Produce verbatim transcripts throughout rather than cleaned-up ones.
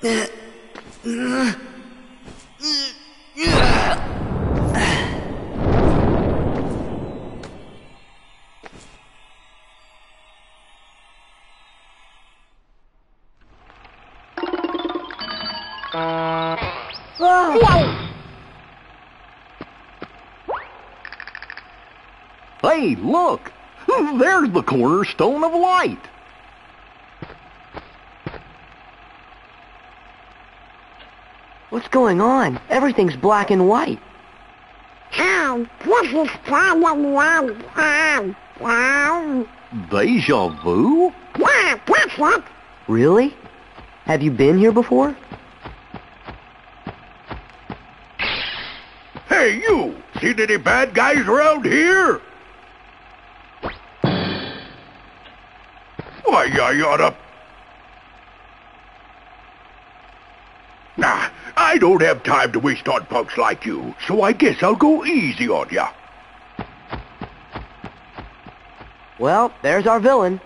Hey, look! There's the cornerstone of light! What's going on? Everything's black and white. Oh, this is kind of long time. Wow. Deja vu? Yeah, that's it. Really? Have you been here before? Hey, you! Seen any bad guys around here? Why, you oughta... Nah, I don't have time to waste on punks like you, so I guess I'll go easy on ya. Well, there's our villain.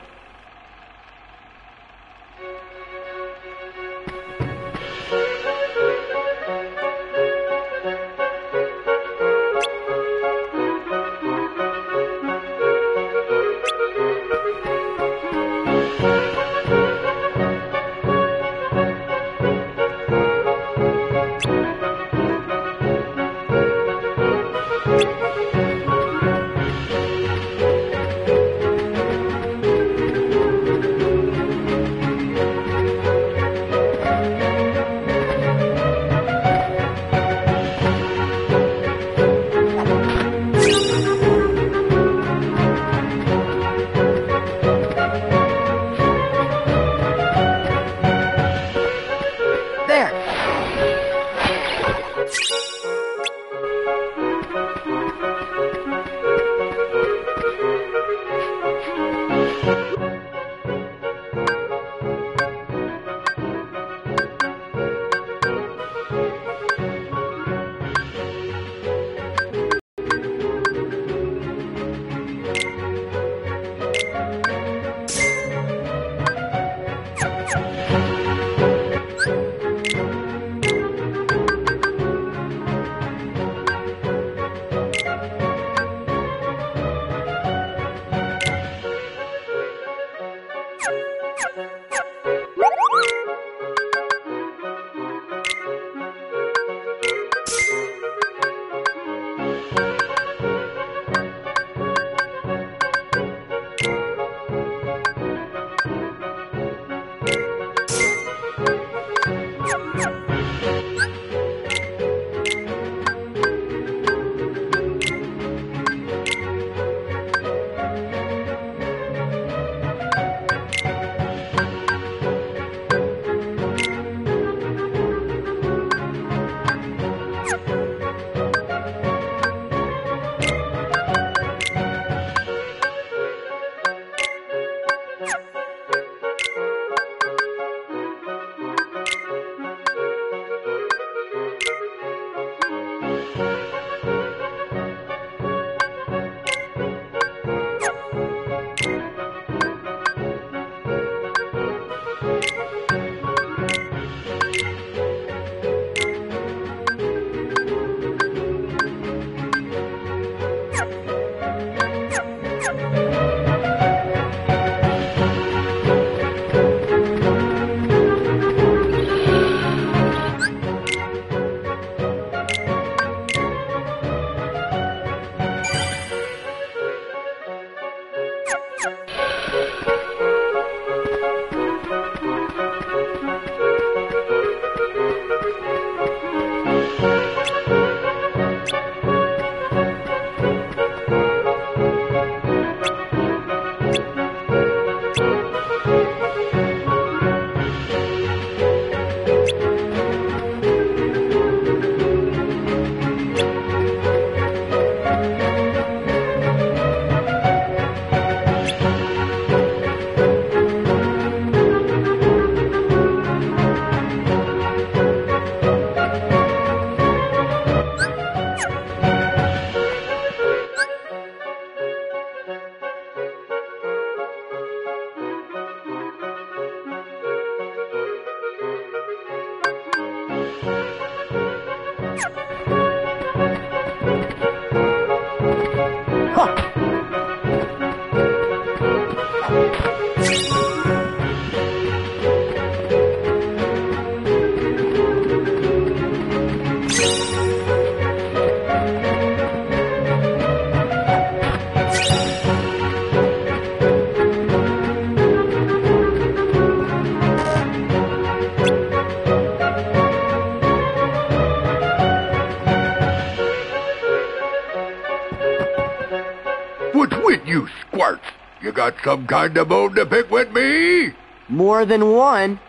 What's with you squirts? You got some kind of bone to pick with me? More than one.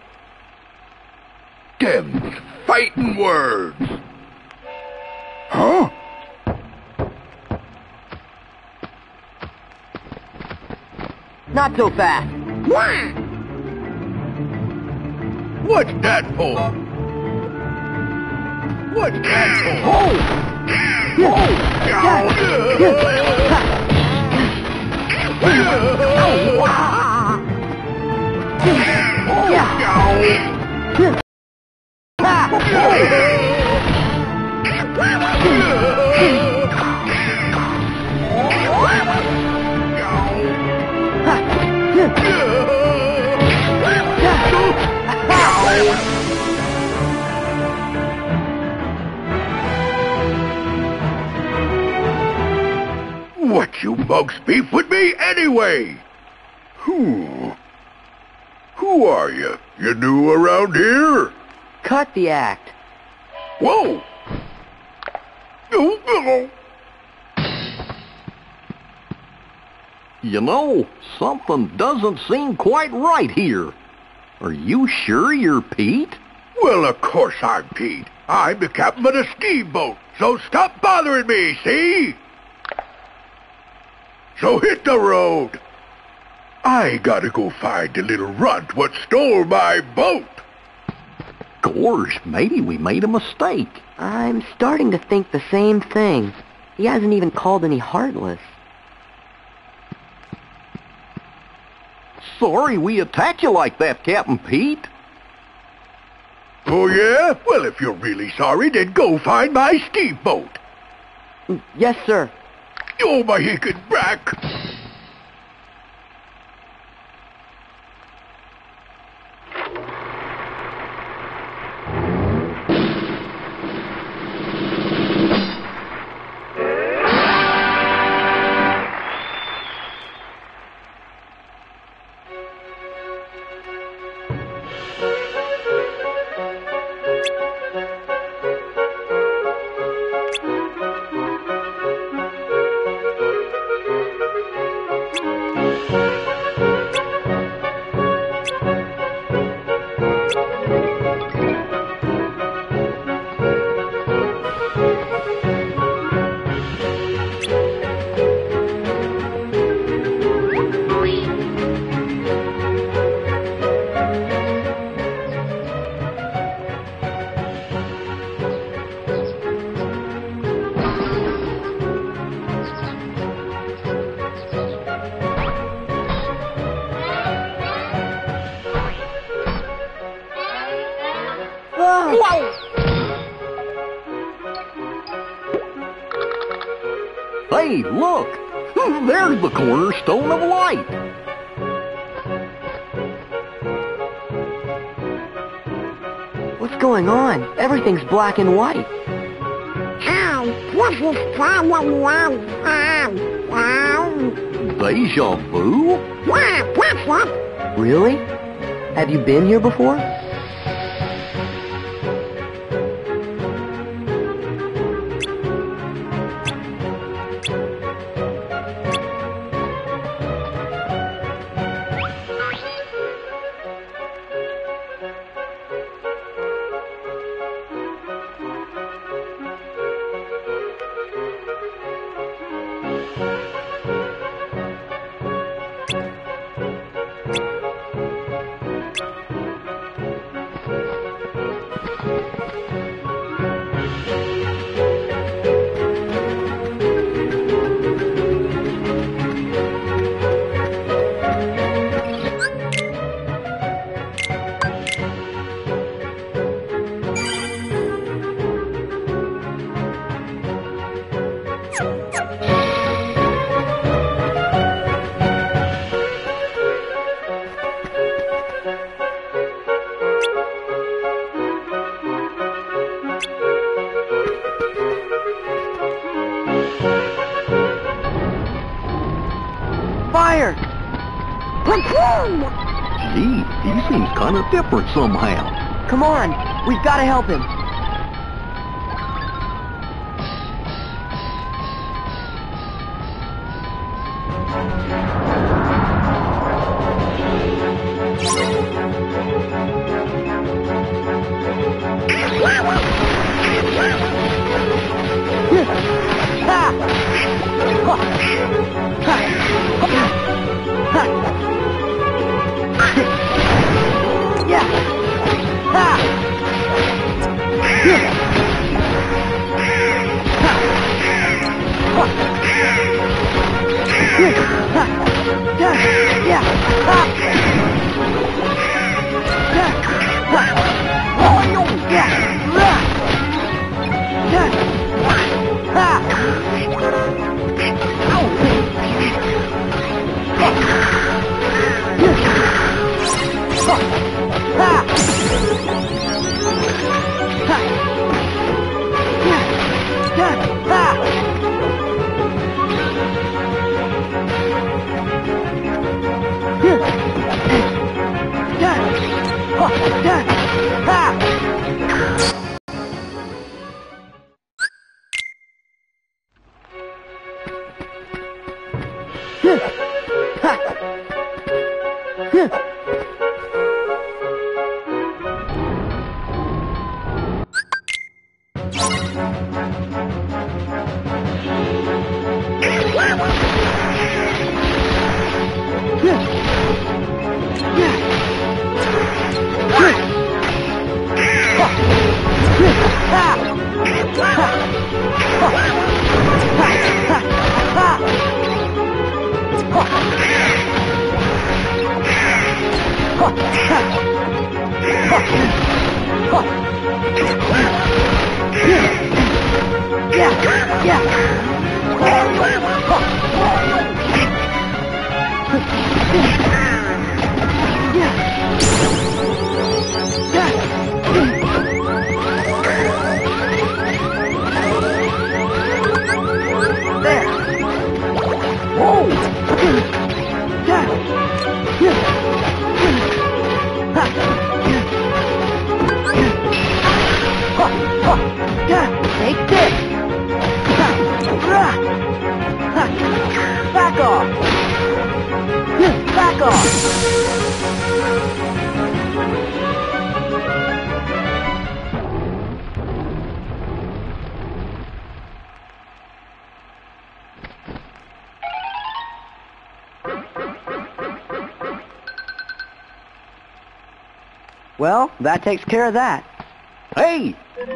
Them's fighting words. Huh? Not so fast. What's that for? What's that for? What you bugs beef with me anyway? Who? Who are you? You new around here? Cut the act. Whoa! You know, something doesn't seem quite right here. Are you sure you're Pete? Well, of course I'm Pete. I'm the captain of the steamboat, so stop bothering me, see? So hit the road. I gotta go find the little runt what stole my boat. Gosh, maybe we made a mistake. I'm starting to think the same thing. He hasn't even called any Heartless. Sorry we attacked you like that, Captain Pete. Oh, yeah? Well, if you're really sorry, then go find my steamboat. Yes, sir. Oh, my hickin' back. Hey, look! There's the cornerstone of light! What's going on? Everything's black and white. Oh, this is problem one. Um, um, Deja vu? yeah, that's it. Really? Have you been here before? here. Gee, he seems kind of different somehow. Come on, we've got to help him. Well, that takes care of that. Hey!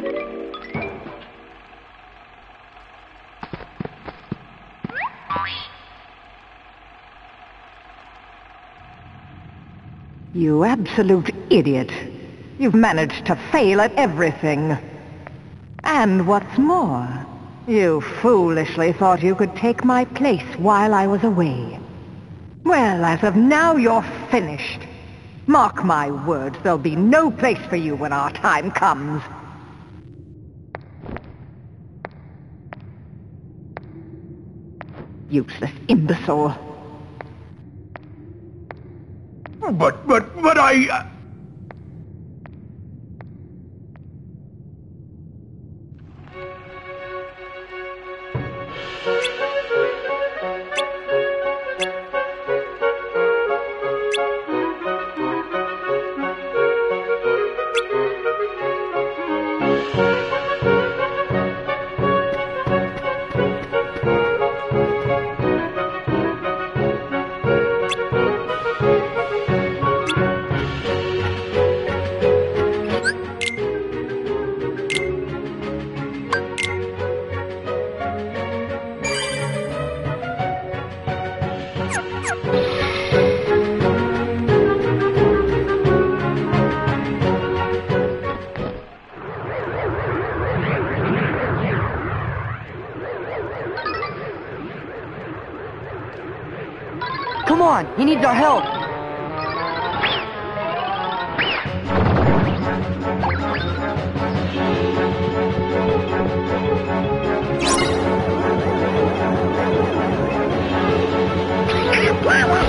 You absolute idiot. You've managed to fail at everything. And what's more, you foolishly thought you could take my place while I was away. Well, as of now, you're finished. Mark my words, there'll be no place for you when our time comes. Useless imbecile. But, but, but I... Uh... Come on, he needs our help. Wow!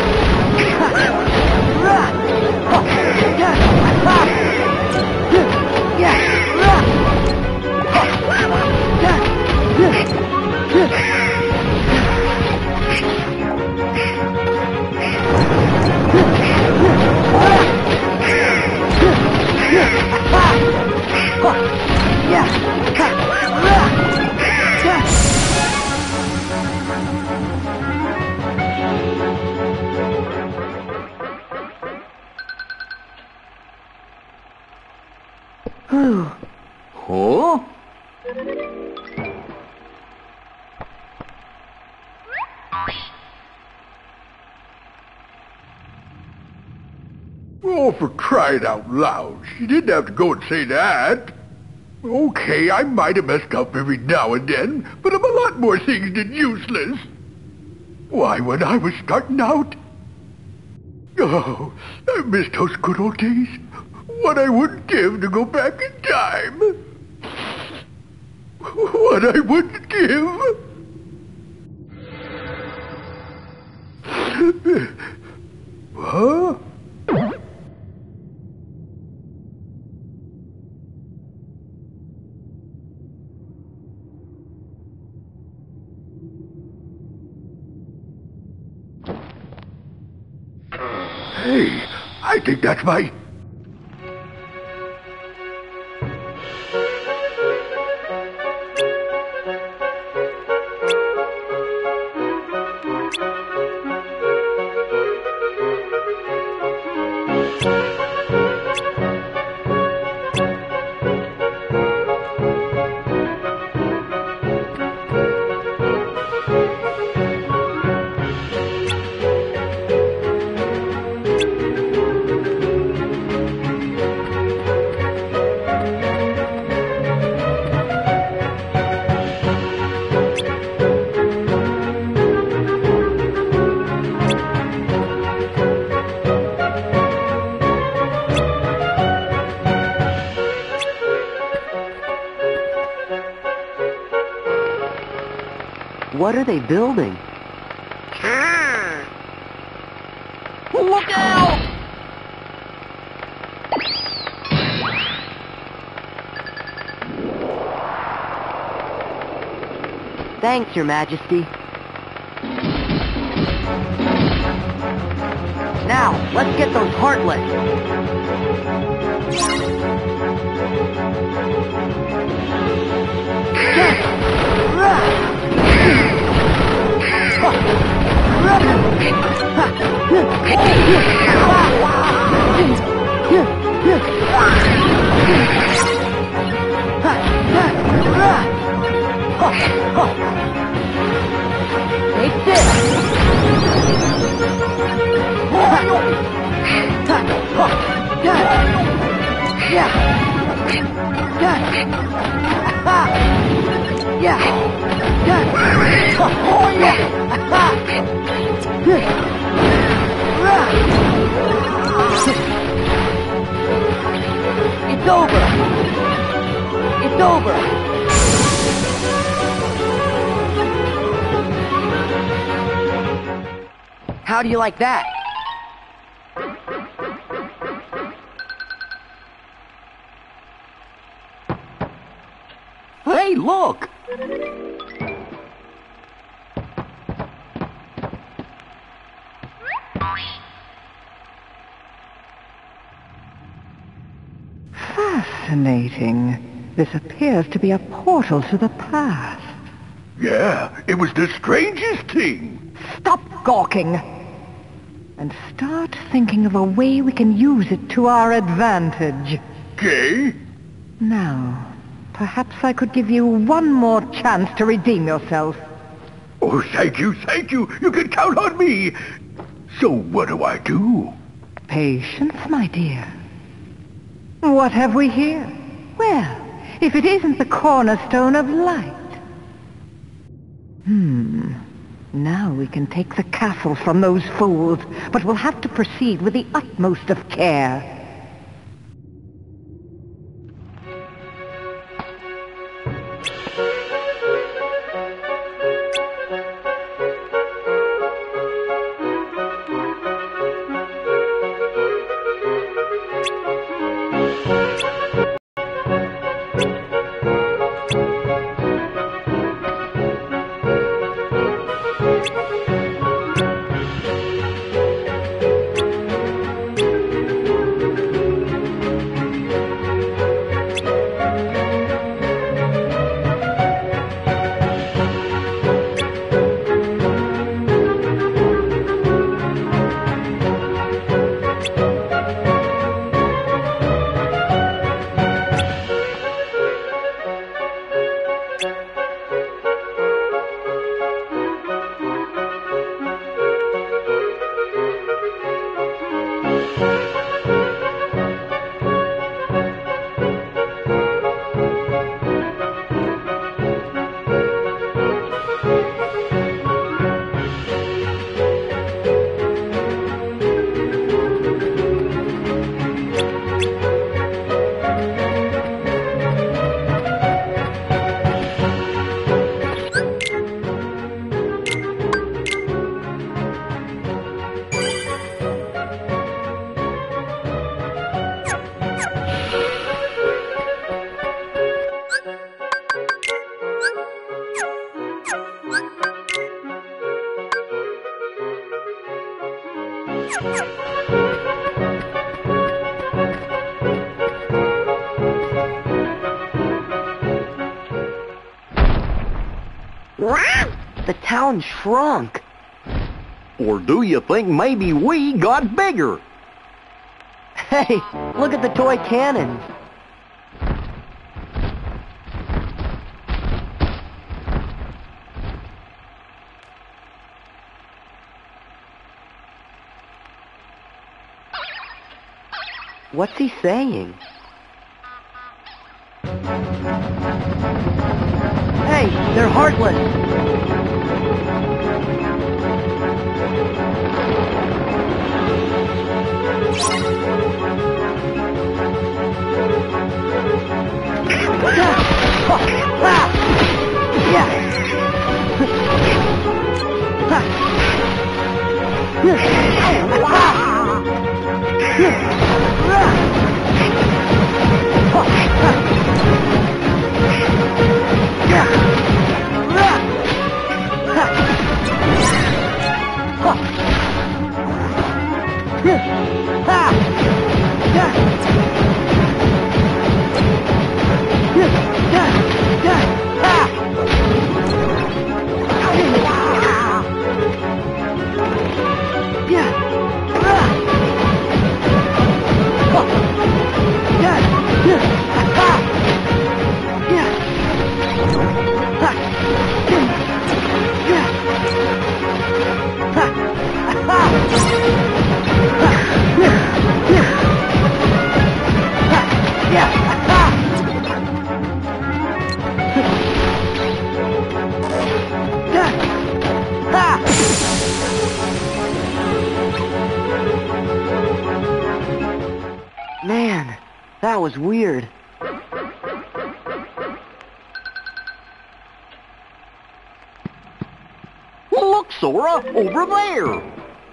Oh, for crying out loud. She didn't have to go and say that. Okay, I might have messed up every now and then, but I'm a lot more things than useless. Why, when I was starting out... Oh, I miss those good old days. What I wouldn't give to go back in time. What I wouldn't give. Huh? Hey, I think that's my... What are they building? Ah. Look out! Thanks, Your Majesty. Now, let's get those heartless. Take this! It's over! It's over! How do you like that? Hey, look! Fascinating. This appears to be a portal to the past. Yeah, it was the strangest thing. Stop gawking! And start thinking of a way we can use it to our advantage. Okay? Now, perhaps I could give you one more chance to redeem yourself. Oh, thank you, thank you. You can count on me. So what do I do? Patience, my dear. What have we here? Well, if it isn't the cornerstone of light. Hmm. Now we can take the castle from those fools, but we'll have to proceed with the utmost of care. The town shrunk. Or do you think maybe we got bigger? Hey, look at the toy cannons. What's he saying? Hey, they're heartless. Man, that was weird. Look, Sora, over there.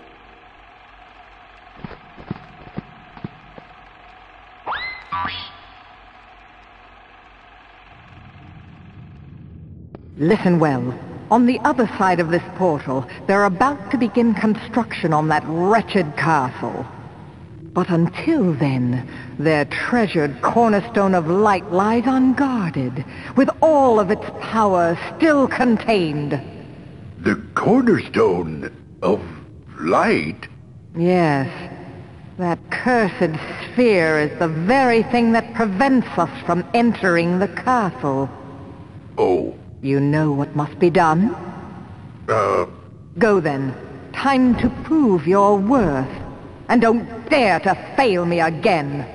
Listen well. On the other side of this portal, they're about to begin construction on that wretched castle. But until then, their treasured cornerstone of light lies unguarded, with all of its power still contained. The cornerstone of light? Yes. That cursed sphere is the very thing that prevents us from entering the castle. Oh. You know what must be done? Uh... Go then. Time to prove your worth. And don't dare to fail me again.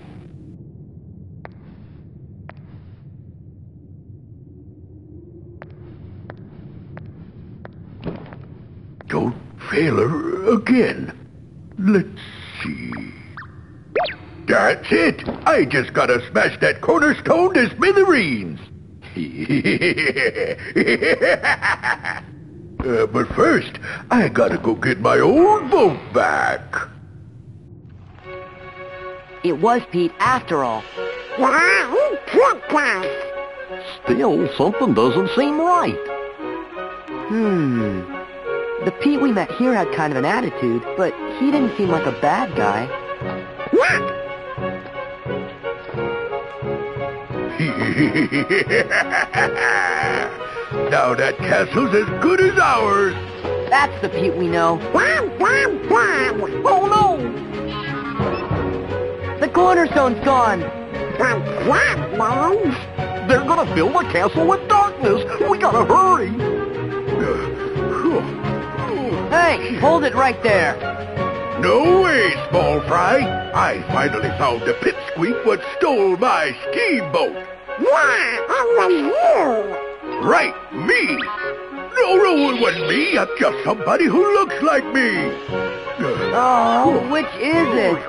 Don't fail her again. Let's see. That's it! I just gotta smash that cornerstone to smithereens! uh, but first, I gotta go get my old boat back. It was Pete after all. Still, something doesn't seem right. Hmm. The Pete we met here had kind of an attitude, but he didn't seem like a bad guy. Now that castle's as good as ours. That's the Pete we know. Oh no! The cornerstone's gone. They're gonna fill the castle with darkness. We gotta hurry. Hey, hold it right there. No way, small fry. I finally found the pipsqueak what stole my steamboat. Why, it was you. Right, me. No, no, it wasn't me. I'm just somebody who looks like me. Oh, which is it?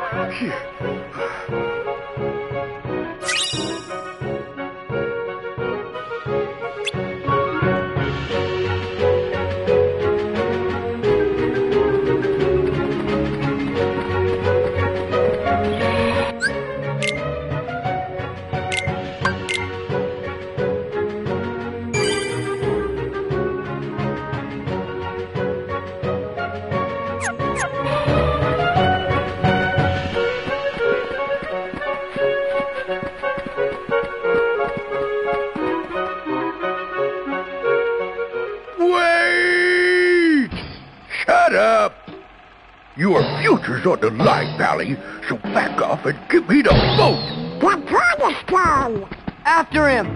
Shut up! Your future's on the line, Pally, so back off and give me the boat! The cornerstone! After him!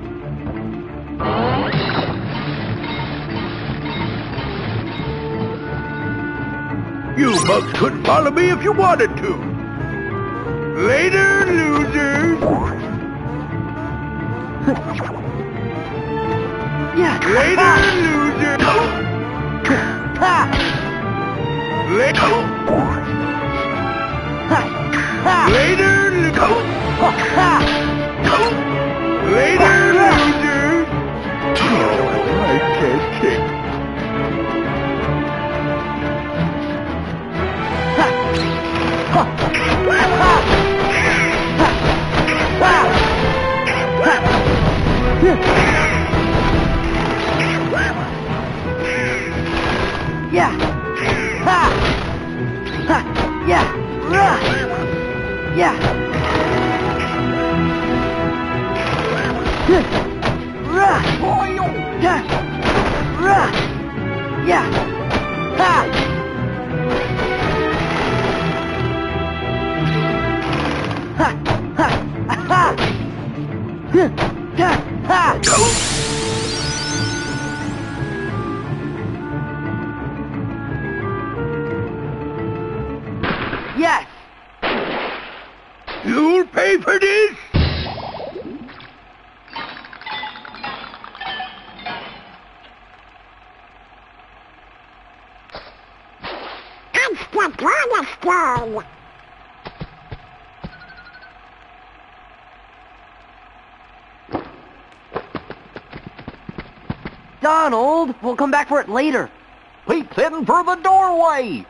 You mugs couldn't follow me if you wanted to! Later, losers! Yeah! Later, losers! Ha! Later! Ha! Ha! Later, losers! Ha! Later, losers! Oh, I can't kick. Yeah! Ha! Ha! Yeah! Rah! Yeah! Rah! Yeah! Rah! Yeah! Ha! Ha! Ha! Ha! Ha! Ha! Yes! You'll pay for this? It's the cornerstone! Donald! We'll come back for it later. Pete's heading for the doorway.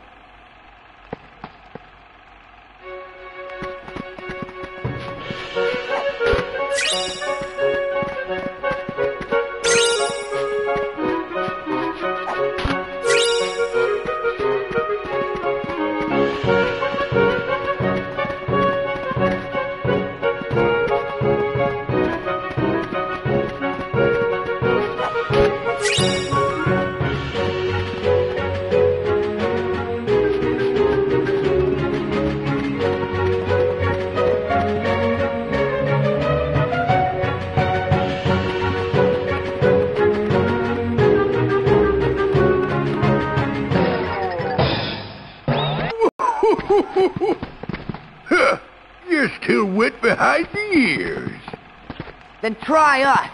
Huh, you're still wet behind the ears. Then try us.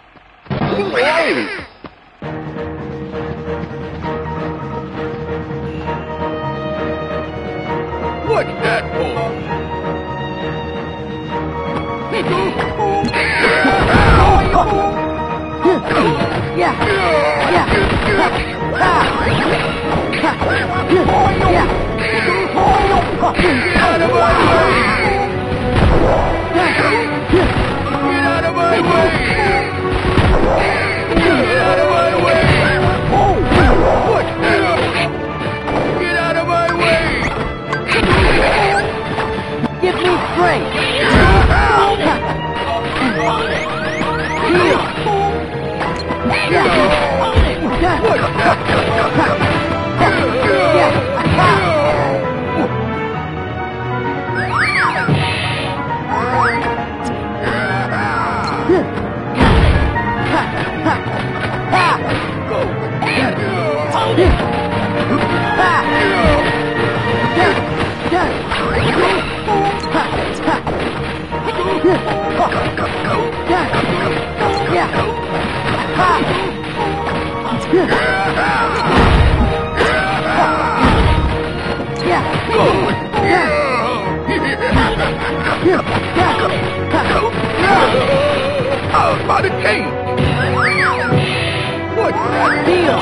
Hey! What's that for? Yeah! Yeah! Ha! Ha! Yeah! Get out of my way! Get out of my way! Get out of my way! What the? Get out of my way! Give me strength! Heal! Yeah! What the? Yeah! How about a change? What's that? Deal!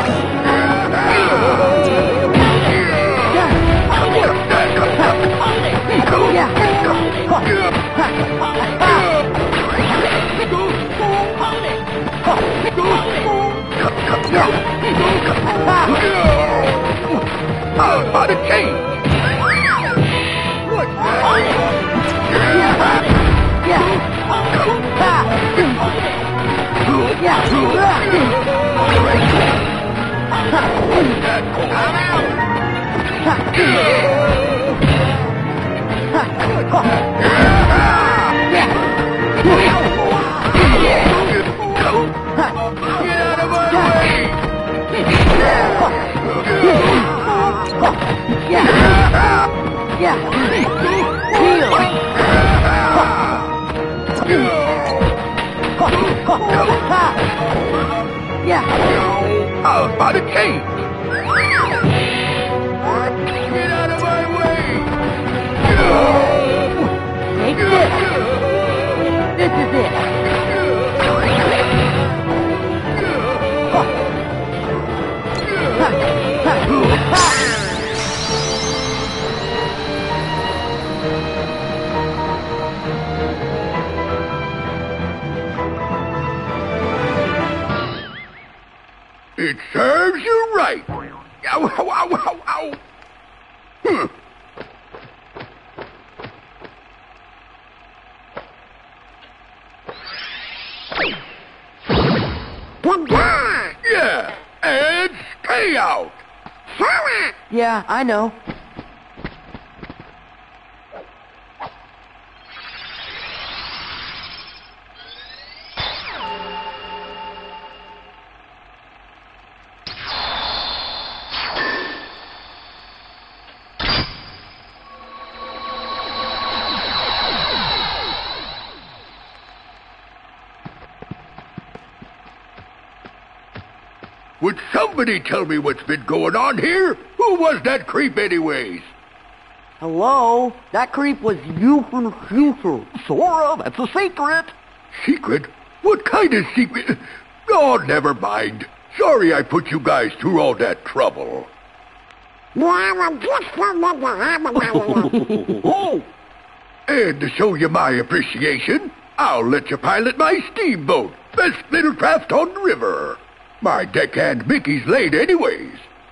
How about a change? What's that? Yeah! Yeah! I'm out! How about a change? Get out of my way! Take this. This is it. It serves you right. Ow, ow, ow, ow, ow. Hmm. Yeah, and stay out. Yeah, I know. Would somebody tell me what's been going on here? Who was that creep anyways? Hello? That creep was you from the future. Sora, that's a secret. Secret? What kind of secret? Oh, never mind. Sorry I put you guys through all that trouble. Oh, And to show you my appreciation, I'll let you pilot my steamboat. Best little craft on the river. My deckhand Mickey's late anyways.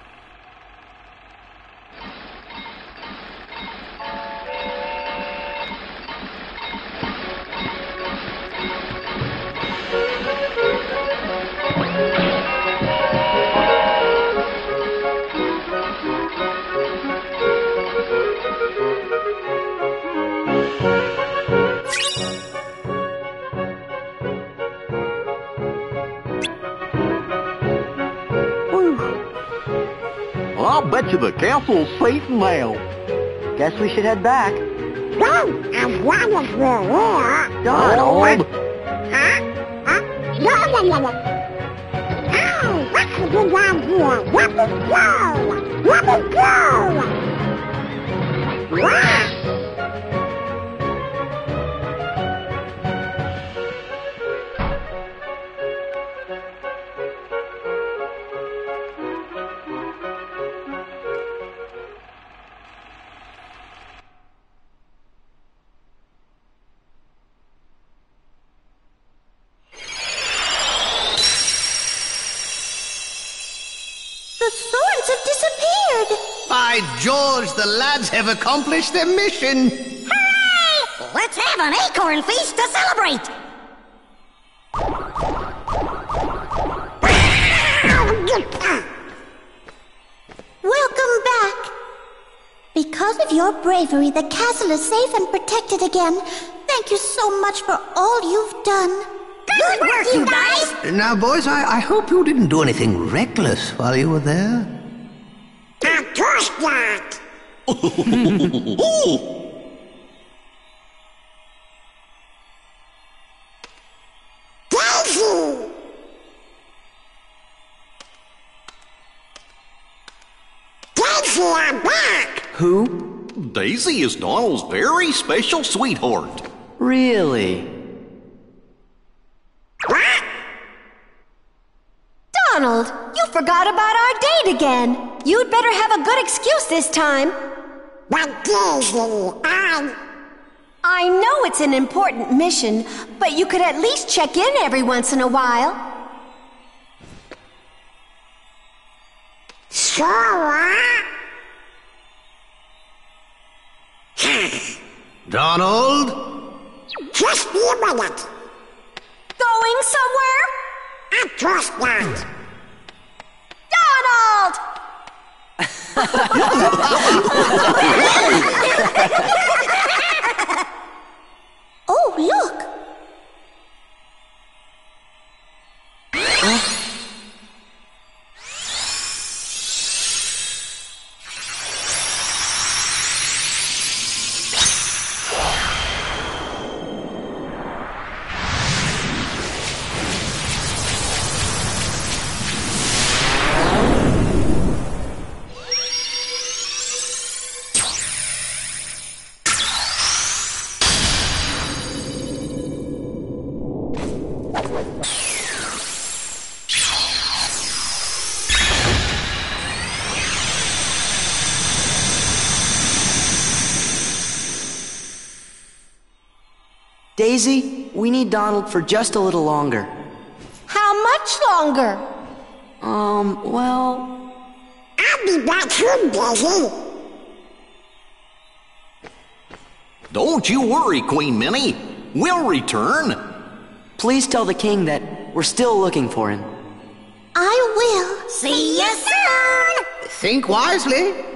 I'll bet you the castle's safe now. Guess we should head back. Well, as long as we're here. Donald! Huh? Huh? No, no, no, no. Oh, that's a good idea. Let me go. Let me go. What? The swords have disappeared! By George, the lads have accomplished their mission! Hooray! Let's have an acorn feast to celebrate! Welcome back! Because of your bravery, the castle is safe and protected again. Thank you so much for all you've done. Good work, you guys! Now, boys, I, I hope you didn't do anything reckless while you were there. Of course not. Daisy! Daisy, I'm back! Who? Daisy is Donald's very special sweetheart. Really? What? Donald, you forgot about our date again. You'd better have a good excuse this time. But Daisy, I... I know it's an important mission, but you could at least check in every once in a while. Sora? Donald? Just be a minute. Going somewhere? Of course not. Donald! Oh, look! Daisy, we need Donald for just a little longer. How much longer? Um, well... I'll be back soon, Daisy. Don't you worry, Queen Minnie. We'll return. Please tell the king that we're still looking for him. I will. See you soon. Think wisely.